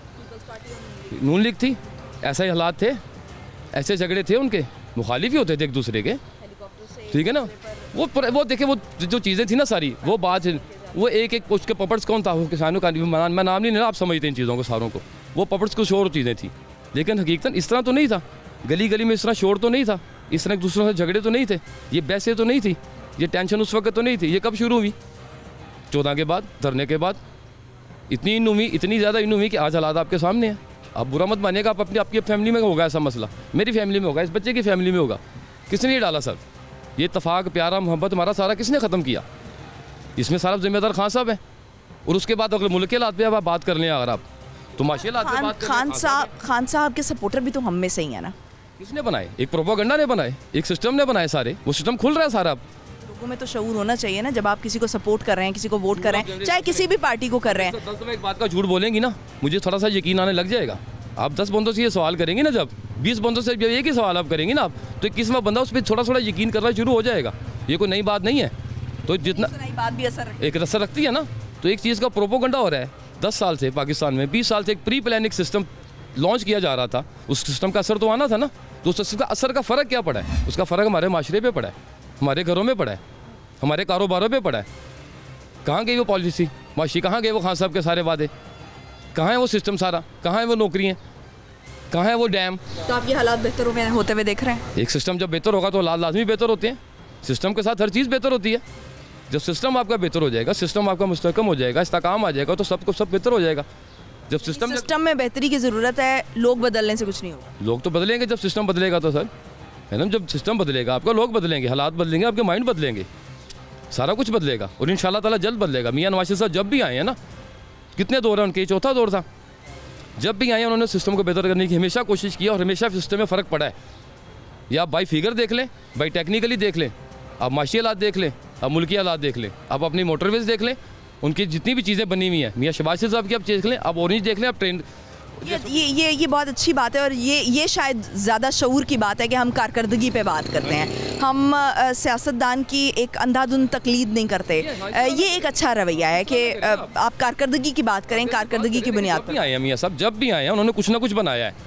नून लीग थी। ऐसे ही हालात थे, ऐसे झगड़े थे, उनके मुखालिफ ही होते थे एक दूसरे के, ठीक है ना। वो वो देखे वो जो चीज़ें थी ना सारी, वो बात वो एक एक उसके पपट्स कौन था? वो किसानों का मैं नाम नहीं ले रहा, आप समझते हैं इन चीज़ों को सारों को। वो पपट्स कुछ और चीज़ें थी, लेकिन हकीकतन इस तरह तो नहीं था। गली गली में इस तरह शोर तो नहीं था, इस तरह एक दूसरों से झगड़े तो नहीं थे, ये बहसें तो नहीं थी, ये टेंशन उस वक्त तो नहीं थी। ये कब शुरू हुई? चौदह के बाद, धरने के बाद। इतनी इन हुई, इतनी ज़्यादा इन हुई कि आज हालात आपके सामने हैं। आप बुरा मत मानिएगा, आप अपनी आपकी फैमिली में होगा ऐसा मसला, मेरी फैमिली में होगा, इस बच्चे की फैमिली में होगा। किसने ये डाला सर? ये इत्तफाक, प्यारा, मोहब्बत हमारा सारा किसने ख़त्म किया? इसमें सारा जिम्मेदार खान साहब है। और उसके बाद अगर मुल्क के हालात पे आप बात कर लें, अगर आप तो माशाल्लाह खान, बात खान साहब खान साहब के सपोर्टर भी तो हम में से ही है ना। किसने बनाए? एक प्रोपेगेंडा ने बनाए, एक सिस्टम ने बनाए सारे। वो सिस्टम खुल रहा है सारा। लोगों में तो शऊर होना चाहिए ना, जब आप किसी को सपोर्ट कर रहे हैं, किसी को वोट कर रहे हैं, चाहे किसी भी पार्टी को कर रहे हैं। दस दफ़ा एक बात का झूठ बोलेंगी ना, मुझे थोड़ा सा यकीन आने लग जाएगा। आप दस बंदों से ये सवाल करेंगे ना, जब बीस बंदों से जब एक ही सवाल आप करेंगे ना, आप तो इक्कीसवां बंदा उस पर थोड़ा थोड़ा यकीन करना शुरू हो जाएगा। ये कोई नई बात नहीं है। तो जितना बात भी असर एक असर रखती है ना, तो एक चीज़ का प्रोपोगंडा हो रहा है। दस साल से पाकिस्तान में, बीस साल से एक प्री प्लानिंग सिस्टम लॉन्च किया जा रहा था। उस सिस्टम का असर तो आना था ना। तो उस सिस्टम का असर का फ़र्क क्या पड़ा है? उसका फ़र्क हमारे माशरे पे पड़ा है, हमारे घरों में पड़ा है, हमारे कारोबारों पे पड़ा है। कहाँ गई वो पॉलिसी माशी? कहाँ गए वो खान साहब के सारे वादे? कहाँ है वो सिस्टम सारा? कहाँ है वो नौकरियाँ? कहाँ है वो डैम? तो आप ये हालात बेहतर हो होते हुए देख रहे हैं? एक सिस्टम जब बेहतर होगा तो हालात लाजमी बेहतर होते हैं। सिस्टम के साथ हर चीज़ बेहतर होती है। जब सिस्टम आपका बेहतर हो जाएगा, सिस्टम आपका मुस्तहकम हो जाएगा, इस्तेकाम आ जाएगा, तो सब कुछ सब बेहतर हो जाएगा। जब सिस्टम सिस्टम में बेहतरी की ज़रूरत है, लोग बदलने से कुछ नहीं होगा। लोग तो बदलेंगे जब सिस्टम बदलेगा, तो सर है ना। जब सिस्टम बदलेगा आपका, लोग बदलेंगे, हालात बदलेंगे, आपके माइंड बदलेंगे, सारा कुछ बदलेगा। और इंशाल्लाह ताला जल्द बदलेगा। मियां नवाज शरीफ साहब जब भी आए हैं ना, कितने दौर हैं उनके? चौथा दौर था। जब भी आए हैं उन्होंने सिस्टम को बेहतर करने की हमेशा कोशिश की, और हमेशा सिस्टम में फ़र्क पड़ा है। या आप बाई फिगर देख लें, बाई टेक्निकली देख लें, आप माशी हालात देख लें, आप मुल्की हालात देख लें, आप अपनी मोटरवेज देख लें, उनकी जितनी भी चीज़ें बनी हुई हैं, मियां शहबाज शरीफ साहब की आप देख लें, आप ऑरेंज देख लें, आप ट्रेन। ये ये ये ये बहुत अच्छी बात है, और ये ये शायद ज़्यादा शऊर की बात है कि हम कारकर्दगी पे बात करते हैं। हम आ, सियासतदान की एक अंधाधुंध तकलीद नहीं करते। आ, ये एक अच्छा रवैया है कि आ, आप कारकर्दगी की बात करें, कारकर्दगी की बुनियाद पर। आए हैं मियाँ साहब, जब भी आए हैं उन्होंने कुछ ना कुछ बनाया है।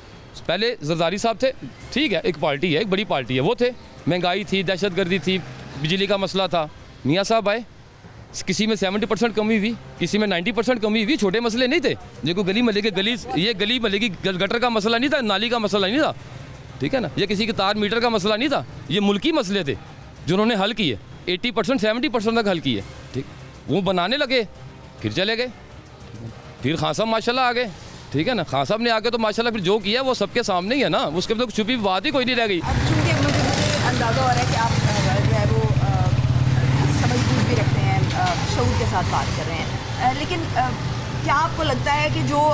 पहले जरदारी साहब थे, ठीक है, एक पार्टी है, एक बड़ी पार्टी है, वो थे। महंगाई थी, दहशतगर्दी थी, बिजली का मसला था। मियाँ साहब आए, किसी में सेवेंटी परसेंट कमी हुई, किसी में नाइन्टी परसेंट कमी हुई। छोटे मसले नहीं थे। देखो गली मले के गली ये गली मले की गटर का मसला नहीं था, नाली का मसला नहीं था, ठीक है ना। ये किसी के तार मीटर का मसला नहीं था। ये मुल्की मसले थे जो उन्होंने हल किए। एट्टी परसेंट सेवेंटी परसेंट तक हल किए, ठीक। वो बनाने लगे, फिर चले गए। फिर खान साहब माशाल्लाह आ गए, ठीक है ना। खान साहब ने आके तो माशाल्लाह फिर जो किया वो सबके सामने ही है ना। उसके तो छुपी बात ही कोई नहीं रह गई। चूँकि मुझे अंदाज़ा हो रहा है कि आप जो है वो समझबूझ भी रखते हैं, शऊर के साथ बात कर रहे हैं, लेकिन क्या आपको लगता है कि जो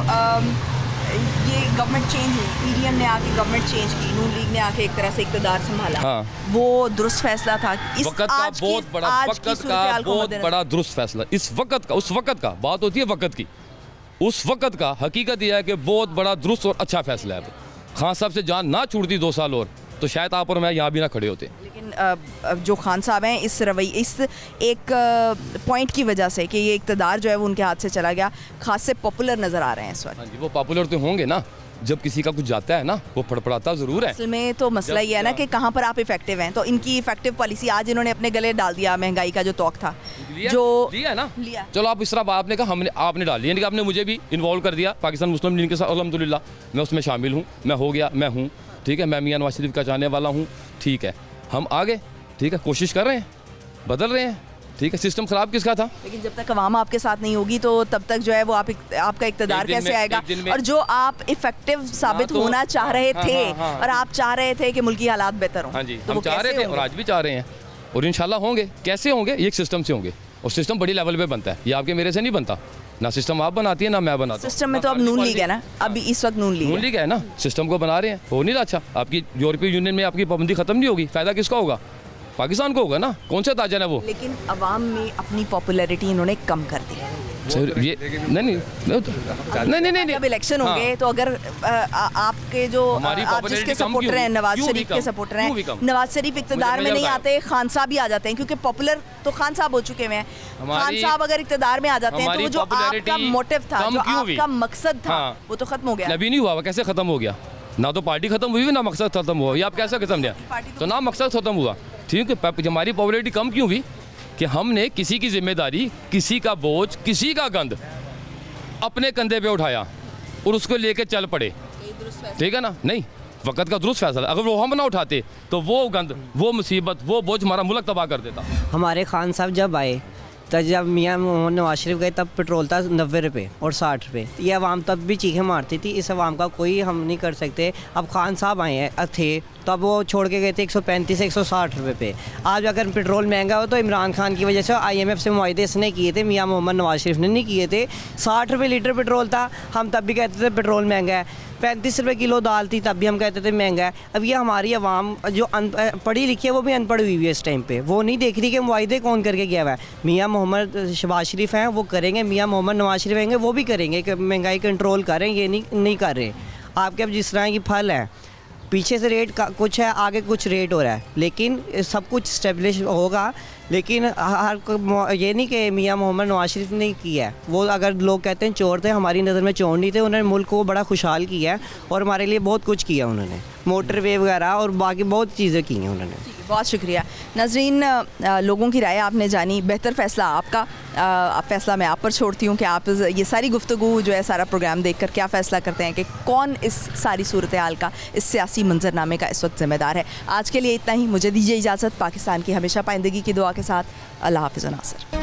ये गवर्नमेंट चेंज हुई, पीडीएम ने आके गवर्नमेंट चेंज की, नून लीग ने आके एक तरह से इक़्तिदार संभाला, हाँ। वो दुरुस्त फैसला था? इस वक्त का बहुत बड़ा वक्त का बहुत बड़ा दुरुस्त फैसला इस वक्त का, उस वक्त का बात होती है वक्त की, उस वक्त का हकीकत यह है कि बहुत बड़ा दुरुस्त और अच्छा फैसला है। खान साहब से जान ना छूटती दो साल और, तो शायद आप और मैं यहाँ भी ना खड़े होते। लेकिन जो खान साहब हैं, इस रवैये, इस एक पॉइंट की वजह से कि ये इक़्तिदार जो है वो उनके हाथ से चला गया, खासे पॉपुलर नज़र आ रहे हैं इस वक्त। हाँ जी, वो पॉपुलर तो होंगे ना, जब किसी का कुछ जाता है ना वो फड़फड़ाता ज़रूर है। असल में तो मसला ये है ना कि कहाँ पर आप इफेक्टिव हैं। तो इनकी इफेक्टिव पॉलिसी आज इन्होंने अपने गले डाल दिया। महंगाई का जो तौक था जो लिया ना, लिया। चलो आप इस तरह आपने कहा, हमने आपने डाल लिया, आपने मुझे भी इन्वॉल्व कर दिया पाकिस्तान मुस्लिम लीग के साथ। अल्हम्दुलिल्लाह मैं उसमें शामिल हूँ, मैं हो गया, मैं हूँ, ठीक है। मैं मियां नवाज शरीफ का चाहने वाला हूँ, ठीक है। हम आगे, ठीक है, कोशिश कर रहे हैं, बदल रहे हैं, ठीक है। सिस्टम खराब किसका था? लेकिन जब तक अवाम आपके साथ नहीं होगी तो तब तक जो है वो आप आपका इक़्तिदार कैसे आएगा? और जो आप इफेक्टिव साबित हाँ, तो, होना चाह रहे हाँ, थे हाँ, हाँ, और आप चाह रहे थे कि मुल्की हालात बेहतर हों, हाँ जी, तो हम चाह रहे थे और आज भी चाह रहे हैं, और इंशाल्लाह होंगे। कैसे होंगे? ये एक सिस्टम से होंगे, और सिस्टम बड़ी लेवल पे बनता है। ये आपके मेरे से नहीं बनता ना। सिस्टम आप बनाती है ना मैं बनाता हूँ। सिस्टम में तो अब नून लीग है ना, अभी इस वक्त नून लीग नून लीग है ना, सिस्टम को बना रहे हैं, हो नहीं रहा अच्छा। आपकी यूरोपीय यूनियन में आपकी पाबंदी खत्म नहीं होगी, फ़ायदा किसका होगा? पाकिस्तान को होगा ना, कौन सा ताजन है वो। लेकिन अवाम में अपनी पॉपुलैरिटी इन्होंने कम कर दी। सर ये नहीं नहीं नहीं नहीं नहीं जब इलेक्शन होंगे तो अगर आ, आ, आपके जो आप जिसके सपोर्टर हैं, नवाज शरीफ के सपोर्टर हैं, नवाज शरीफ इक़्तिदार में नहीं आते, खान साहब भी आ जाते हैं, क्योंकि पॉपुलर तो खान साहब हो चुके हुए हैं। खान साहब अगर इक़्तिदार में आ जाते हैं तो वो जो आपका मोटिव था, जो आपका मकसद था, वो तो खत्म हो गया। अभी नहीं हुआ, कैसे खत्म हो गया? ना तो पार्टी खत्म हुई ना मकसद खत्म हुआ। ये आप कैसे खत्म किया? तो ना मकसद खत्म हुआ, ठीक है। हमारी पॉपुलैरिटी कम क्यों हुई? कि हमने किसी की जिम्मेदारी, किसी का बोझ, किसी का गंद अपने कंधे पे उठाया और उसको लेके चल पड़े, ठीक है ना। नहीं, वक़्त का दुरुस्त फैसला। अगर वो हम ना उठाते तो वो गंद, वो मुसीबत, वो बोझ हमारा मुल्क तबाह कर देता। हमारे खान साहब जब आए तो जब मियाँ मोहम्मद नवाज शरीफ गए तब पेट्रोल था नब्बे रुपये और साठ रुपये। ये आवाम तब भी चीखें मारती थी, इस आवाम का कोई हम नहीं कर सकते। अब खान साहब आए हैं थे तब वो छोड़ के गए थे एक सौ पैंतीस एक सौ साठ रुपये पे। आज अगर पेट्रोल महंगा हो तो इमरान खान की वजह से आईएमएफ से मुआहदे इसने किए थे, मियाँ मोहम्मद नवाज शरीफ ने नहीं किए थे। साठ रुपये लीटर पेट्रोल था, हम तब भी कहते थे पेट्रोल महंगा है। पैंतीस रुपये किलो दाल थी, तब भी हम कहते थे महंगा है। अब ये हमारी आवाम जो पढ़ी लिखी है वो भी अनपढ़ हुई हुई है इस टाइम पे, वो नहीं देख रही कि मुआहदे कौन करके गया हुआ है। मियाँ मोहम्मद शहबाज शरीफ हैं वो करेंगे, मियाँ मोहम्मद नवाज शरीफ आएंगे वो भी करेंगे कि महंगाई कंट्रोल करें, ये नहीं नहीं कर रहे। आपके अब जिस तरह की फल है, पीछे से रेट का कुछ है, आगे कुछ रेट हो रहा है, लेकिन सब कुछ स्टेब्लिश होगा। लेकिन हर ये नहीं कि मियाँ मोहम्मद नवाज शरीफ ने किया है। वो अगर लोग कहते हैं चोर थे, हमारी नज़र में चोर नहीं थे। उन्होंने मुल्क को बड़ा खुशहाल किया है और हमारे लिए बहुत कुछ किया उन्होंने, मोटरवे वगैरह और बाकी बहुत चीज़ें की हैं उन्होंने। बहुत शुक्रिया नाज़रीन, लोगों की राय आपने जानी, बेहतर फ़ैसला आपका। आ, फ़ैसला मैं आप पर छोड़ती हूँ कि आप ये सारी गुफ्तगू जो है, सारा प्रोग्राम देखकर क्या फ़ैसला करते हैं कि कौन इस सारी सूरत हाल का, इस सियासी मंजरनामे का इस वक्त ज़िम्मेदार है। आज के लिए इतना ही, मुझे दीजिए इजाज़त। पाकिस्तान की हमेशा पाइंदगी की दुआ के साथ, अल्लाह हाफ़िज़ नासिर।